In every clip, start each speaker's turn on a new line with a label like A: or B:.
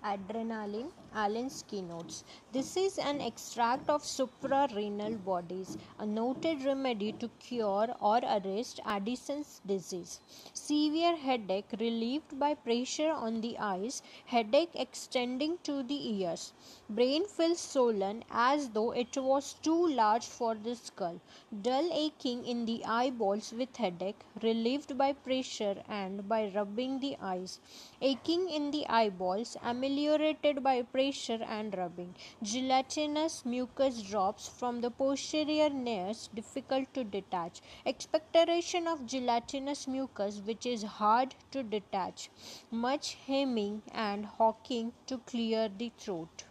A: Adrenaline, Allen's keynotes. This is an extract of suprarenal bodies, a noted remedy to cure or arrest Addison's disease. Severe headache relieved by pressure on the eyes, headache extending to the ears. Brain feels swollen as though it was too large for the skull. Dull aching in the eyeballs with headache, relieved by pressure and by rubbing the eyes. Aching in the eyeballs, ameliorated by pressure and rubbing. Gelatinous mucus drops from the posterior nares, difficult to detach. Expectoration of gelatinous mucus, which is hard to detach. Much hemming and hawking to clear the throat.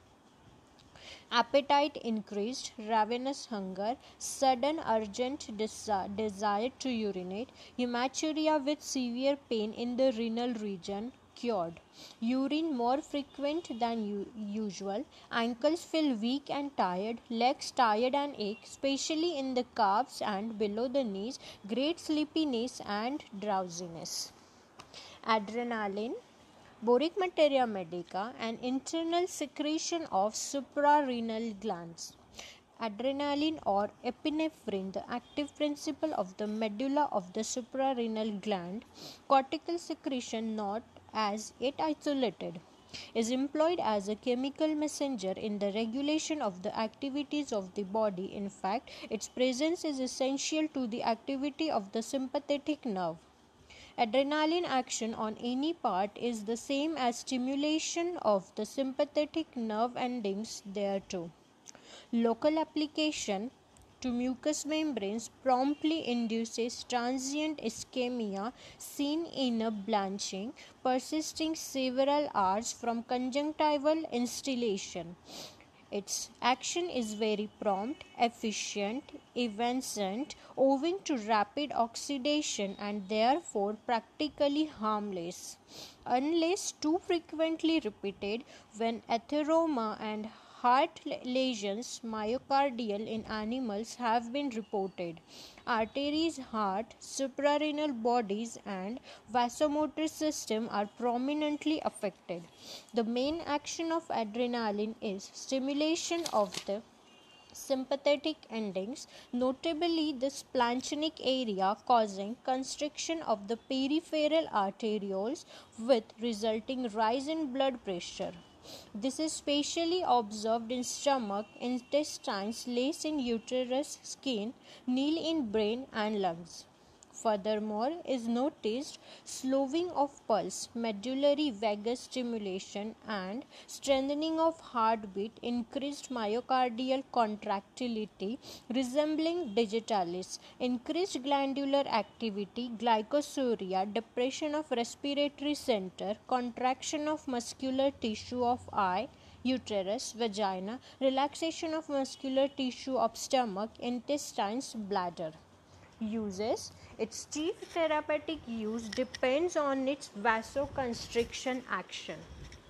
A: Appetite increased, ravenous hunger, sudden urgent desire to urinate, hematuria with severe pain in the renal region, cured. Urine more frequent than usual, ankles feel weak and tired, legs tired and ache, especially in the calves and below the knees, great sleepiness and drowsiness. Adrenaline, boric materia medica, an internal secretion of suprarenal glands. Adrenaline or epinephrine, the active principle of the medulla of the suprarenal gland, cortical secretion not as yet isolated, is employed as a chemical messenger in the regulation of the activities of the body. In fact, its presence is essential to the activity of the sympathetic nerve. Adrenaline action on any part is the same as stimulation of the sympathetic nerve endings thereto. Local application to mucous membranes promptly induces transient ischemia seen in a blanching persisting several hours from conjunctival instillation. Its action is very prompt, efficient, evanescent, owing to rapid oxidation and therefore practically harmless, unless too frequently repeated when atheroma and heart lesions myocardial in animals have been reported. Arteries, heart, suprarenal bodies and vasomotor system are prominently affected. The main action of adrenaline is stimulation of the sympathetic endings, notably the splanchnic area, causing constriction of the peripheral arterioles with resulting rise in blood pressure. This is specially observed in stomach, intestines, lace in uterus, skin, nil in brain and lungs. Furthermore, is noticed slowing of pulse, medullary vagus stimulation and strengthening of heartbeat, increased myocardial contractility resembling digitalis, increased glandular activity, glycosuria, depression of respiratory center, contraction of muscular tissue of eye, uterus, vagina, relaxation of muscular tissue of stomach, intestines, bladder. Uses. Its chief therapeutic use depends on its vasoconstriction action.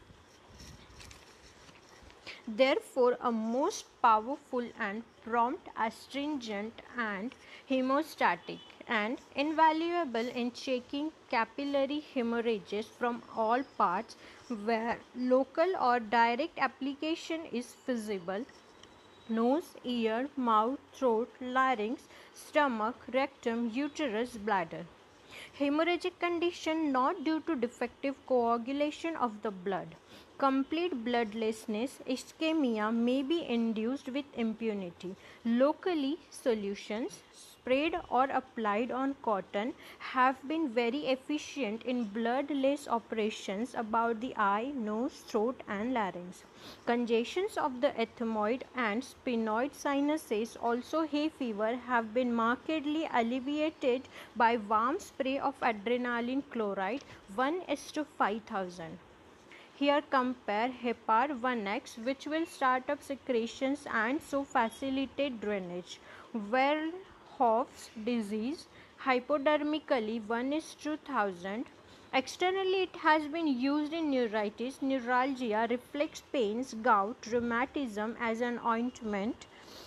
A: Therefore, a most powerful and prompt astringent and hemostatic, and invaluable in checking capillary hemorrhages from all parts where local or direct application is feasible: nose, ear, mouth, throat, larynx, stomach, rectum, uterus, bladder. Hemorrhagic condition not due to defective coagulation of the blood. Complete bloodlessness, ischemia may be induced with impunity. Locally, solutions sprayed or applied on cotton have been very efficient in bloodless operations about the eye, nose, throat and larynx. Congestions of the ethmoid and sphenoid sinuses, also hay fever, have been markedly alleviated by warm spray of adrenaline chloride 1:5000. Here compare Hepar 1X, which will start up secretions and so facilitate drainage. Verhoef's disease, hypodermically 1:1000. Externally, it has been used in neuritis, neuralgia, reflex pains, gout, rheumatism as an ointment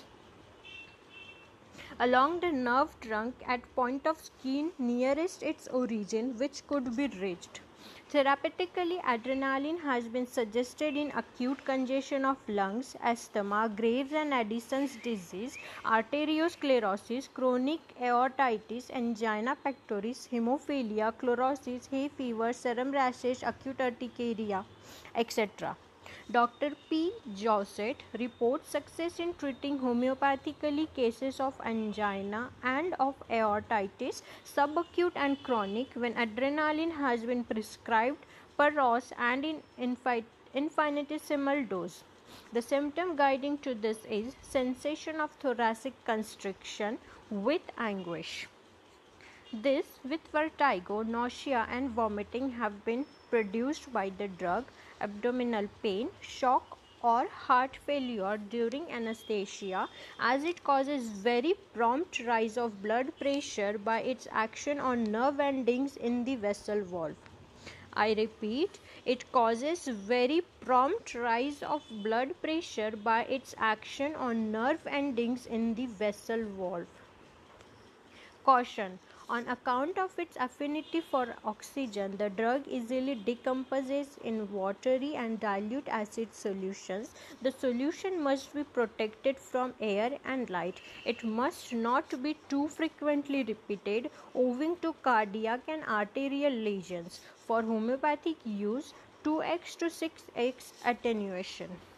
A: along the nerve trunk at point of skin nearest its origin, which could be reached. Therapeutically, adrenaline has been suggested in acute congestion of lungs, asthma, Graves and Addison's disease, arteriosclerosis, chronic aortitis, angina pectoris, hemophilia, chlorosis, hay fever, serum rashes, acute urticaria, etc. Dr. P. Josset reports success in treating homeopathically cases of angina and of aortitis, subacute and chronic, when adrenaline has been prescribed per ROS and in infinitesimal dose. The symptom guiding to this is sensation of thoracic constriction with anguish. This, with vertigo, nausea, and vomiting, have been produced by the drug, abdominal pain, shock, or heart failure during anesthesia, as it causes very prompt rise of blood pressure by its action on nerve endings in the vessel valve. I repeat, it causes very prompt rise of blood pressure by its action on nerve endings in the vessel valve. Caution: on account of its affinity for oxygen, the drug easily decomposes in watery and dilute acid solutions. The solution must be protected from air and light. It must not be too frequently repeated owing to cardiac and arterial lesions. For homeopathic use, 2x to 6x attenuation.